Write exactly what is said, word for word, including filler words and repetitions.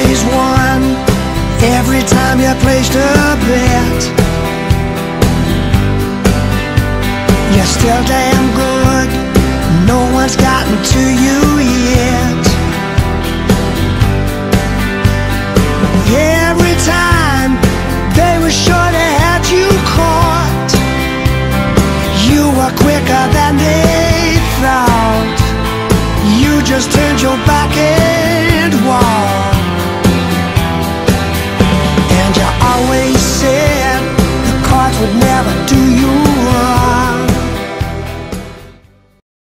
always won every time you placed a bet. You're still damn good, no one's gotten to you yet.